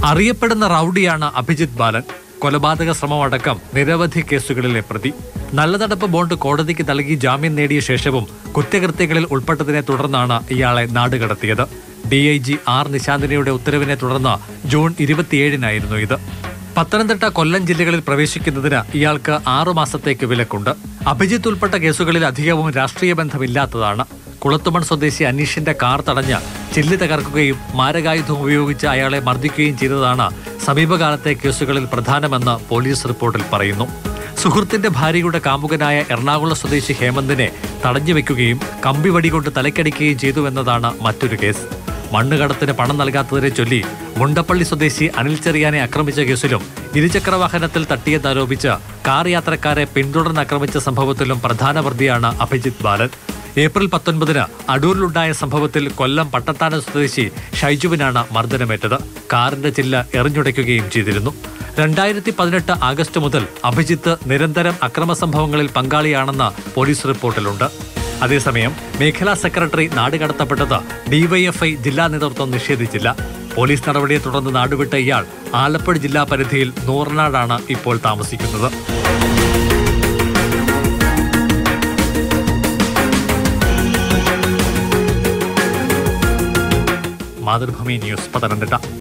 അറിയപ്പെടുന്ന റൌഡിയാണ് അഭിജിത്ത് ബാലൻ. കൊലപാതക ശ്രമമടക്കം നിരവധി കേസുകളിലെ പ്രതി. നല്ല നടപ്പ് ബോണ്ട് കോടതിക്ക് നൽകി ജാമ്യം നേടിയ ശേഷവും കുറ്റകൃത്യങ്ങളിൽ ഉൾപ്പെട്ടതിനെ തുടർന്നാണ് ഇയാളെ നാടുകടത്തിയത്. DIG R നിശാന്തിനിയുടെ ഉത്തരവിനെ തുടർന്ന് ജൂൺ 27-നായിരുന്നു ഇത്. പത്തനംതിട്ട, കൊല്ലം ജില്ലകളിൽ പ്രവേശിക്കുന്നതിന് ഇയാൾക്ക് 6 മാസത്തേക്ക് വിലക്കുണ്ട്. അഭിജിത്ത് ഉൾപ്പെട്ട കേസുകളിൽ അധികവും രാഷ്ട്രീയ ബന്ധമില്ലാത്തതാണ്. കുളത്തുമൺ സ്വദേശി അനീഷിന്റെ കാർ തടഞ്ഞ് ചില്ല് തകർക്കുകയും മാരകായുധം ഉപയോഗിച്ച് അയാളെ മർദ്ദിക്കുകയും ചെയ്തതാണ് സമീപകാലത്തെ കേസുകളിൽ പ്രധാനമെന്ന് പോലീസ് റിപ്പോർട്ടിൽ പറയുന്നു. സുഹൃത്തിന്റെ ഭാര്യയുടെ കാമുകനായ എറണാകുളം സ്വദേശി ഹേമന്തിനെ തടഞ്ഞുവെക്കുകയും കമ്പിവടി കൊണ്ട് തലക്കടിക്കുകയും ചെയ്തുവെന്നതാണ് മറ്റൊരു കേസ്. മണ്ണുകടത്തിന് പണം നൽകാത്തതിനെ ചൊല്ലി മുണ്ടപ്പള്ളി സ്വദേശി അനിൽ ചെറിയാനെ ആക്രമിച്ച കേസിലും ഇരുചക്രവാഹനത്തിൽ തട്ടിയെന്നാരോപിച്ച് കാർ യാത്രക്കാരെ പിന്തുടർന്ന് ആക്രമിച്ച സംഭവത്തിലും പ്രധാന പ്രതിയാണ് അഭിജിത്ത് ബാലൻ. ഏപ്രിൽ 19-ന് അടൂരിലുണ്ടായ സംഭവത്തിൽ കൊല്ലം പട്ടത്താനം സ്വദേശി ഷൈജുവിനാണ് മർദ്ദനമേറ്റത്. കാറിന്റെ ചില്ല് എറിഞ്ഞുടയ്ക്കുകയും ചെയ്തിരുന്നു. 2018 ആഗസ്റ്റ് മുതൽ അഭിജിത്ത് നിരന്തരം അക്രമ സംഭവങ്ങളിൽ പങ്കാളിയാണെന്ന് പോലീസ് റിപ്പോർട്ടിലുണ്ട്. അതേസമയം മേഖലാ സെക്രട്ടറി നാടുകടത്തപ്പെട്ടത് DYFI ജില്ലാ നേതൃത്വം നിഷേധിച്ചില്ല. പോലീസ് നടപടിയെ തുടർന്ന് നാടുവിട്ട ഇയാൾ ആലപ്പുഴ ജില്ലാ പരിധിയിൽ നൂറനാടാണ് ഇപ്പോൾ താമസിക്കുന്നത്. മാതൃഭൂമി ന്യൂസ്, പത്തനംതിട്ട.